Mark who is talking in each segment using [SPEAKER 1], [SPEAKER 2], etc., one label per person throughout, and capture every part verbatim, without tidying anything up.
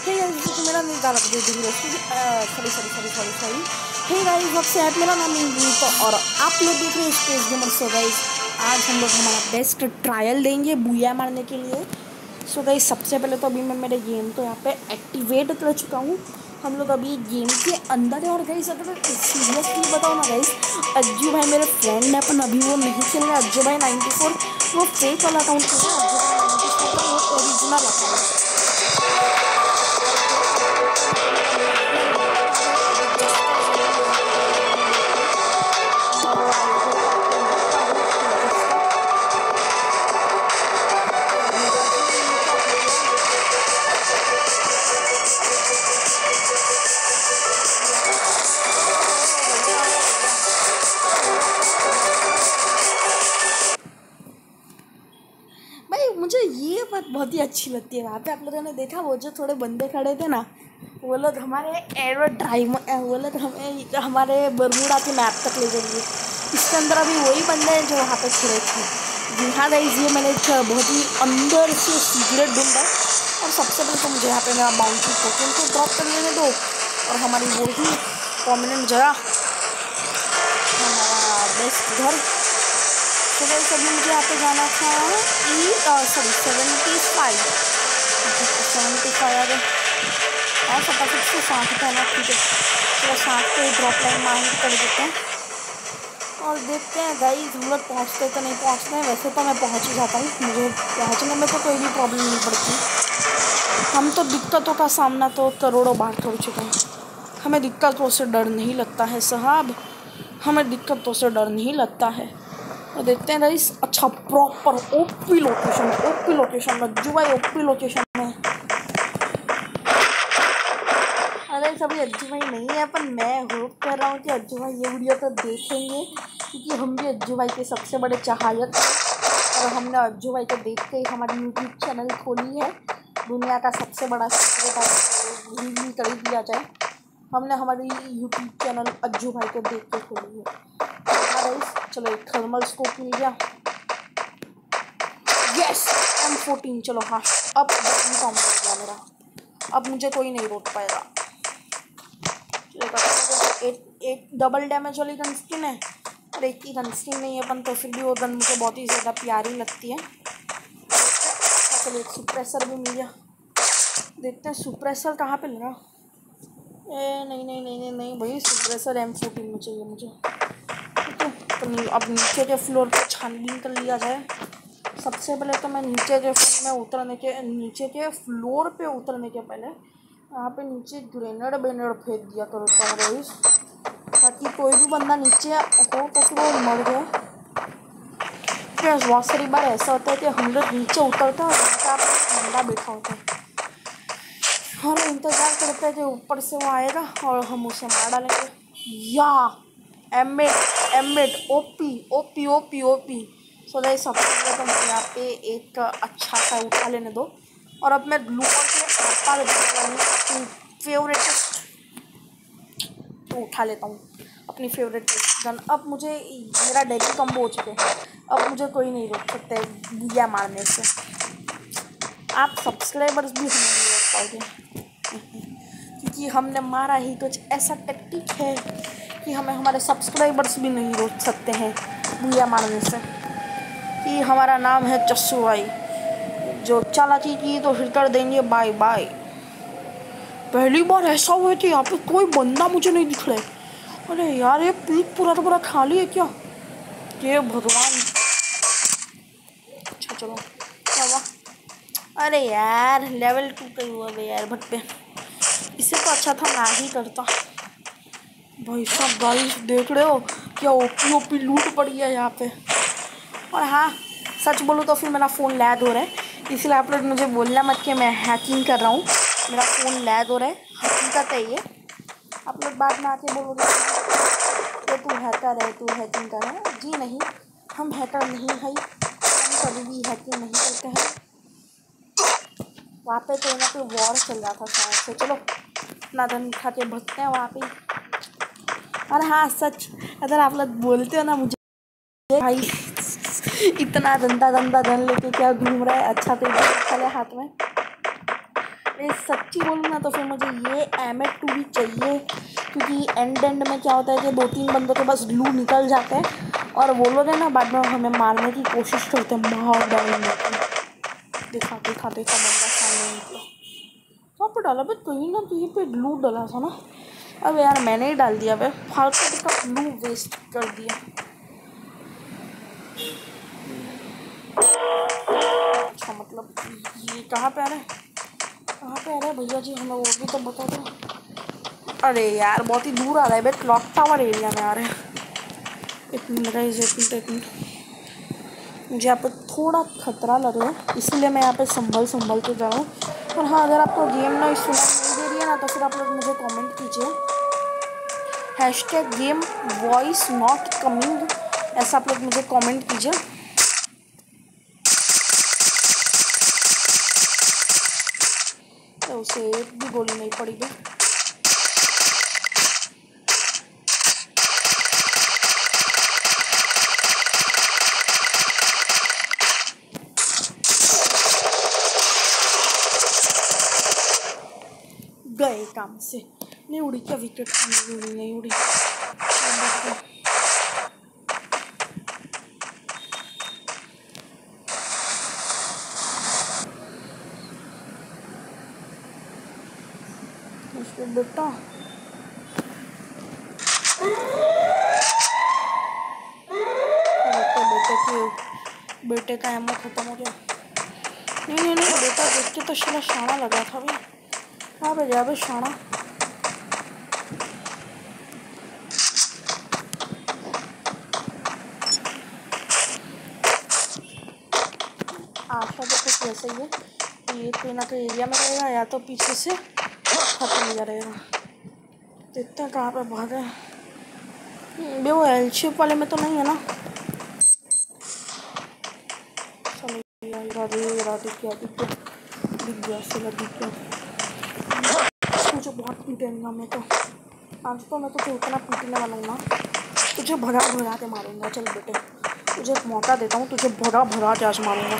[SPEAKER 1] Hey guys, तो मेरा नहीं गाना दे दूँगी sorry sorry sorry sorry sorry hey guys, वक्त से है मेरा नाम इंग्लिश और आप लोग देख रहे हैं स्पेस गेमर। सो गाइस, आज हम लोग हमारा बेस्ट ट्रायल देंगे बूया मारने के लिए। सो so गाइस, सबसे पहले तो अभी मैं मेरे गेम को यहाँ पे एक्टिवेट कर चुका हूँ। हम लोग अभी गेम के अंदर है। और गाइस, अगर सीरियसली बताओ ना गाइस, अज्जू भाई मेरे फ्रेंड है, अपन अभी वो नहीं खेल रहे। अज्जू भाई नाइन्टी फोर वो फेक वाला अकाउंट है, अज्जू भाई नाइन्टी फोर का वो ओरिजिनल अकाउंट है। मुझे ये बात बहुत ही अच्छी लगती है। वहाँ पे आप लोगों ने देखा वो जो थोड़े बंदे खड़े थे ना, वो लोग हमारे एरो ड्राइव वो लोग हमें हमारे बरमूडा के मैप तक ले जाएंगे। इसके अंदर अभी वही बंदे हैं जो वहाँ पे खड़े थे। जी हाँ गाइस, ये मैंने बहुत ही अंदर से सीक्रेट ढूंढा। और सबसे पहले तो मुझे यहाँ पे मेरा बाउंड्री टोकन को ड्रॉप कर लेने दो और हमारी वो ही परमानेंट जगह, हमारा बेस्ट घर। तो गाइस, अभी मुझे यहाँ पे जाना था ई sorry seventy five seventy five अरे और फटाफट से साठ पहना। ठीक है, चलो साठ पे ड्रॉप लाइन मांग कर देते हैं और देखते हैं गाइस हम लोग पहुँचते तो नहीं पहुँचते हैं। वैसे तो मैं पहुँच ही जाता हूँ, मुझे पहुँचने में तो कोई भी प्रॉब्लम नहीं पड़ती। हम तो दिक्कतों का सामना तो करोड़ों बार कर चुके हैं। हमें दिक्कतों से डर नहीं लगता है साहब, हमें दिक्कतों से डर नहीं लगता है। तो देखते हैं गाइस। अच्छा, proper OP location, OP location Ajju भाई ओपी लोकेशन में। अरे सभी अज्जू भाई नहीं है, पर मैं होप कर रहा हूँ कि अज्जू भाई ये वीडियो तो देखेंगे, क्योंकि हम भी अज्जू भाई के सबसे बड़े चाहत हैं। और हमने अज्जू भाई को देख के ही हमारी यूट्यूब चैनल खोली है। दुनिया का सबसे बड़ा सीक्रेट रिवील कर दिया जाए, हमने हमारी यूट्यूब चैनल अज्जू भाई को देख के खोली है। चलो एक थर्मल स्कोप मिल गया। Yes, M fourteen. चलो हाँ, अब डबल काम हो गया मेरा, अब मुझे कोई नहीं रोक पाएगा। एक एक डबल डैमेज वाली गन स्किन है और एक ही गन स्किन नहीं है अपन, तो फिर भी वो गन मुझे बहुत ही ज़्यादा प्यारी लगती है। चलो एक सुप्रेसर भी मिल गया। देखते हैं सुप्रेसर कहाँ पे लगा। ए नहीं नहीं नहीं नहीं नहीं भाई, सुप्रेसर एम फोर्टीन में चाहिए मुझे। तो अब नीचे के फ्लोर पे छानबीन कर लिया जाए। सबसे पहले तो मैं नीचे के फ्लोर में उतरने के नीचे के फ्लोर पे उतरने के पहले यहाँ पे नीचे ग्रेनेड बेनेड फेंक दिया करता हूँ गाइस, ताकि कोई भी बंदा नीचे हो तो फिर वो मर जाए। बहुत सारी बार ऐसा होता है कि हम लोग नीचे उतरते हैं और वहाँ पर बंदा बैठा होता है और इंतज़ार करते हैं कि ऊपर से वो आएगा और हम उसे मार डालेंगे। या एमेट एमेट OP OP OP OP. So guys, सबसे पहले तो मुझे यहाँ पे एक अच्छा सा उठा लेने दो और अब मैं ग्लू के आता अपनी फेवरेट तो उठा लेता हूँ अपनी फेवरेट गन। अब मुझे मेरा डेली कम्बो हो चुके हैं, अब मुझे कोई नहीं रोक सकते बूया मारने से। आप सब्सक्राइबर्स भी हमें नहीं रोक पाओगे, क्योंकि हमने मारा ही कुछ ऐसा टेक्टिक है कि हमें हमारे सब्सक्राइबर्स भी नहीं रोक सकते हैं बूया मारने से। कि हमारा नाम है चस्सू भाई, जो चालाकी की तो फिर कर देंगे बाय बाय। पहली बार ऐसा हुआ कि यहाँ पे कोई बंदा मुझे नहीं दिख रहा है। अरे यार, ये पीक पूरा तो पूरा खाली है क्या? ये भगवान। अच्छा चलो, क्या हुआ? अरे यार, लेवल टू का ही हुआ यार भट्टे, इससे तो अच्छा था ना ही करता। भाई साहब गाइस, देख रहे हो क्या ओपी ओपी लूट पड़ी है यहाँ पे। और हाँ, सच बोलूँ तो फिर मेरा फ़ोन लैग हो रहा है, इसलिए आप लोग मुझे बोलना मत कि मैं हैकिंग कर रहा हूँ। मेरा फ़ोन लैग हो रहा है, हकीकत है ये। आप लोग बाद में आके बोलोगे कि तू हैकर है, तू हैकिंग कर रहा है। जी नहीं, हम हैकर नहीं है, हम कभी भी हैकिंग नहीं करते हैं। वहाँ पे तो यहाँ पे वॉर चल रहा था शायद से। चलो अपना धन खा के भगते हैं वहाँ पे। और हाँ सच, अगर आप लोग बोलते हो ना मुझे भाई इतना गंदा गंदा धन लेके क्या घूम रहा है, अच्छा तो चले हाथ में। मैं सच्ची बोलूँ ना तो फिर मुझे ये एम एट टू भी चाहिए, क्योंकि एंड एंड में क्या होता है कि दो तीन बंदों के बस ग्लू निकल जाते हैं और वो लोग हैं ना बाद में हमें मारने की कोशिश करते हैं, मार डालेंगे। देखा देखा देखा बंदा सामने निकला, कहाँ पर डाला भाई? कहीं ना कहीं पे ग्लू डाला था ना। अब यार मैंने ही डाल दिया भाई, फालतू का ग्लू वेस्ट कर दिया। अच्छा मतलब ये कहाँ पे आ रहा है, कहाँ पे आ रहा है भैया जी, हमें वो भी तो बता दो। अरे यार बहुत ही दूर आ रहा है भाई, क्लॉक टावर एरिया में आ रहे हैं। एक मिनट गाइस, एक मिनट एक मिनट मुझे यहाँ पे थोड़ा खतरा लग रहा है, इसलिए मैं यहाँ पे संभल संभल के जा रहा हूँ। और हाँ, अगर आपको गेम ना सुनाई नहीं दे रही है ना तो फिर आप लोग मुझे कमेंट कीजिए, hashtag game voice not coming, ऐसा आप लोग मुझे कमेंट कीजिए। तो उसे एक भी गोली नहीं पड़ी भाई। गए काम से, नहीं उड़ी क्या विकेट? नहीं उड़ी, नहीं उड़ी। बेटा बेटे के बेटे का एमओ खत्म हो गया। नहीं नहीं नहीं बेटा देख के तो शाला शाना लगा था भाई। हाँ भाई जा भाई शाना। आशा तो कुछ वैसे ही है, ये कोई ना कोई एरिया में रहेगा या तो पीछे से खत्म हो रहेगा। देखते हैं कहाँ पे भागा है वो, एल शेप वाले में तो नहीं है ना? राधे राधे क्या दिख गया, दिख गया से दिख गया। मुझे बहुत पीटेगा मैं तो, आज तो मैं तो उतना पीटने वाला हूँ ना, तुझे भगा भगा के मारूंगा। चल बेटे तुझे एक मौका देता हूँ, तुझे भगा भगा के आज मारूंगा।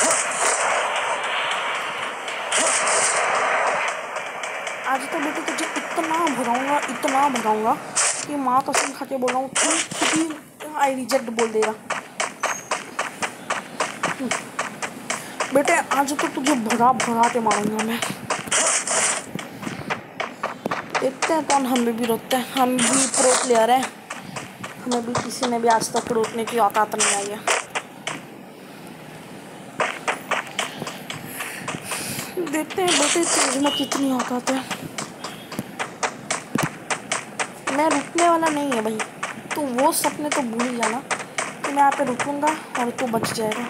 [SPEAKER 1] आज तो बेटे तुझे इतना भगाऊंगा, इतना भगाऊंगा कि माँ कसम खा के बोल रहा हूँ तू खुद ही आई रिजेक्ट बोल देगा। बेटे आज तो तुझे भगा भगा के मारूंगा मैं। देखते हैं कौन हमें भी रोकते हैं, हम भी प्रो प्लेयर हैं, हमें भी किसी ने भी आज तक रोकने की औकात नहीं आई है। देखते हैं बेटे तेज में कितनी औकात है। मैं रुकने वाला नहीं है भाई, तो वो सपने तो भूल ही जाना कि मैं यहाँ पे रुकूंगा और तू बच जाएगा।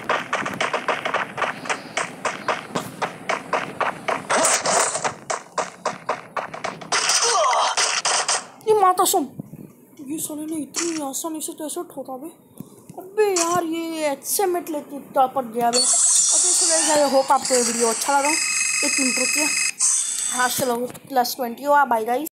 [SPEAKER 1] ये माता सुन, ये साले ने इतनी आसानी से कैसे ठोका बे? अबे यार ये एचएमएट लेके टॉपर गया बे। ओके आई होप आपको ये वीडियो अच्छा लगा। एक मिनट रुकिए, हाँ चलो प्लस ट्वेंटी हुआ। Bye guys.